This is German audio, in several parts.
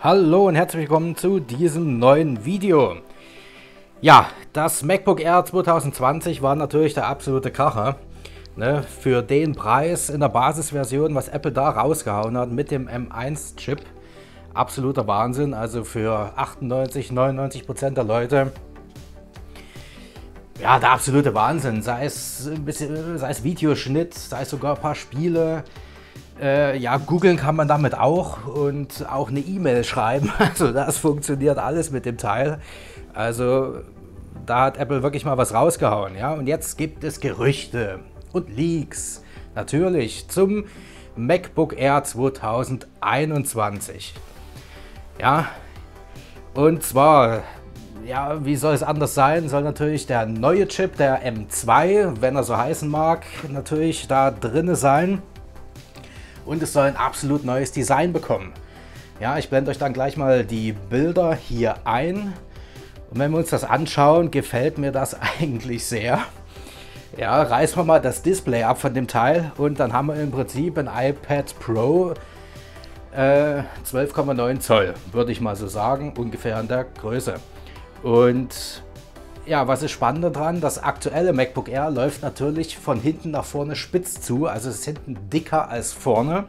Hallo und herzlich willkommen zu diesem neuen Video. Ja, das MacBook Air 2020 war natürlich der absolute Kracher. Ne? Für den Preis in der Basisversion, was Apple da rausgehauen hat mit dem M1-Chip, absoluter Wahnsinn. Also für 98–99% der Leute, ja, der absolute Wahnsinn. Sei es ein bisschen, sei es Videoschnitt, sei es sogar ein paar Spiele. Ja, googeln kann man damit auch und auch eine E-Mail schreiben. Also das funktioniert alles mit dem Teil. Also da hat Apple wirklich mal was rausgehauen. Ja? Und jetzt gibt es Gerüchte und Leaks natürlich zum MacBook Air 2021. Ja, und zwar, ja, wie soll es anders sein? Soll natürlich der neue Chip, der M2, wenn er so heißen mag, natürlich da drin sein. Und es soll ein absolut neues Design bekommen. Ja, ich blende euch dann gleich mal die Bilder hier ein. Und wenn wir uns das anschauen, gefällt mir das eigentlich sehr. Ja, reißen wir mal das Display ab von dem Teil und dann haben wir im Prinzip ein iPad Pro 12,9 Zoll, würde ich mal so sagen, ungefähr in der Größe. Und ja, was ist spannend daran? Das aktuelle MacBook Air läuft natürlich von hinten nach vorne spitz zu, also es ist hinten dicker als vorne.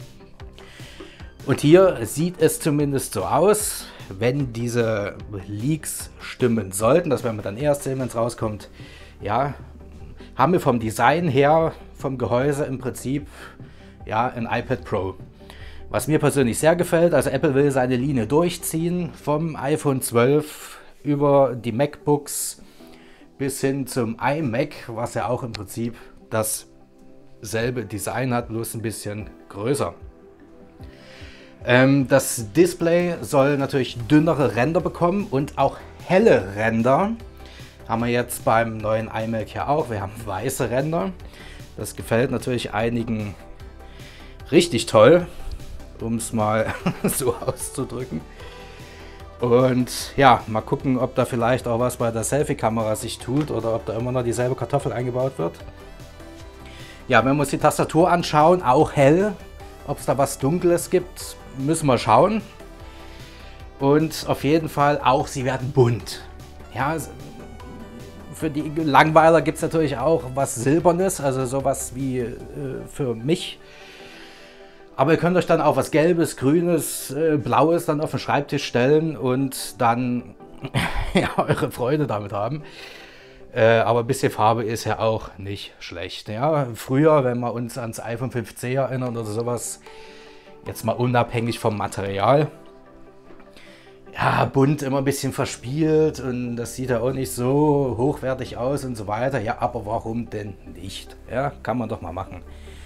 Und hier sieht es zumindest so aus, wenn diese Leaks stimmen sollten, das werden wir dann erst sehen, wenn es rauskommt. Ja, haben wir vom Design her, vom Gehäuse im Prinzip, ja, ein iPad Pro. Was mir persönlich sehr gefällt, also Apple will seine Linie durchziehen, vom iPhone 12 über die MacBooks bis hin zum iMac, was ja auch im Prinzip dasselbe Design hat, bloß ein bisschen größer. Das Display soll natürlich dünnere Ränder bekommen und auch helle Ränder. Haben wir jetzt beim neuen iMac ja auch. Wir haben weiße Ränder. Das gefällt natürlich einigen richtig toll, um es mal so auszudrücken. Und ja, mal gucken, ob da vielleicht auch was bei der Selfie-Kamera sich tut oder ob da immer noch dieselbe Kartoffel eingebaut wird. Ja, wenn wir uns die Tastatur anschauen, auch hell. Ob es da was Dunkles gibt, müssen wir schauen. Und auf jeden Fall auch, sie werden bunt. Ja, für die Langweiler gibt es natürlich auch was Silbernes, also sowas wie für mich. Aber ihr könnt euch dann auch was Gelbes, Grünes, Blaues dann auf den Schreibtisch stellen und dann ja, eure Freude damit haben. Aber ein bisschen Farbe ist ja auch nicht schlecht. Ja? Früher, wenn wir uns ans iPhone 5C erinnern oder sowas, jetzt mal unabhängig vom Material, ja, bunt, immer ein bisschen verspielt und das sieht ja auch nicht so hochwertig aus und so weiter. Ja, aber warum denn nicht? Ja, kann man doch mal machen.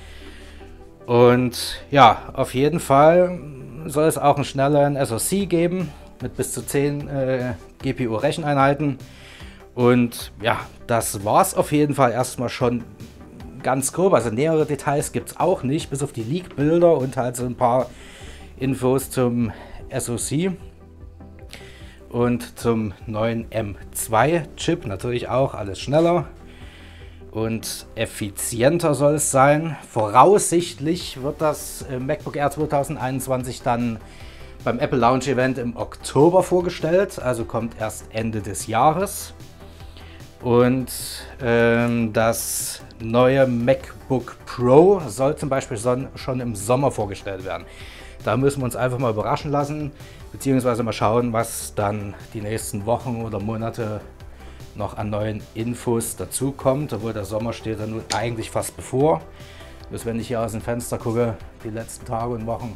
Und ja, auf jeden Fall soll es auch einen schnelleren SoC geben mit bis zu 10 GPU-Recheneinheiten. Und ja, das war es auf jeden Fall erstmal schon ganz grob. Also nähere Details gibt es auch nicht, bis auf die Leak-Bilder und halt so ein paar Infos zum SoC. Und zum neuen M2-Chip natürlich auch alles schneller und effizienter soll es sein. Voraussichtlich wird das MacBook Air 2021 dann beim Apple Launch Event im Oktober vorgestellt, also kommt erst Ende des Jahres. Und das neue MacBook Pro soll zum Beispiel schon im Sommer vorgestellt werden. Da müssen wir uns einfach mal überraschen lassen, beziehungsweise mal schauen, was dann die nächsten Wochen oder Monate noch an neuen Infos dazu kommt, obwohl der Sommer steht ja nun eigentlich fast bevor. Bloß wenn ich hier aus dem Fenster gucke, die letzten Tage und Wochen,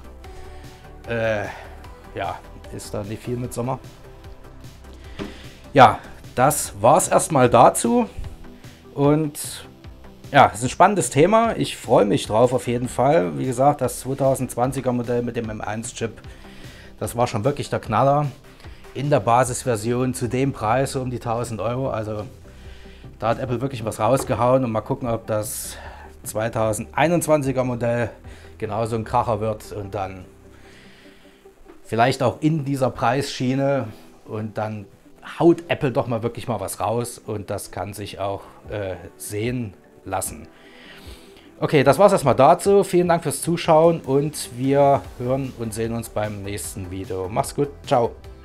ja, ist da nicht viel mit Sommer. Ja, das war es erstmal dazu und ja, es ist ein spannendes Thema. Ich freue mich drauf auf jeden Fall. Wie gesagt, das 2020er Modell mit dem M1-Chip, das war schon wirklich der Knaller. In der Basisversion zu dem Preis so um die 1000 Euro. Also da hat Apple wirklich was rausgehauen und mal gucken, ob das 2021er Modell genauso ein Kracher wird und dann vielleicht auch in dieser Preisschiene und dann haut Apple doch mal wirklich mal was raus und das kann sich auch sehen lassen. Okay, das war's erstmal dazu. Vielen Dank fürs Zuschauen und wir hören und sehen uns beim nächsten Video. Mach's gut, ciao.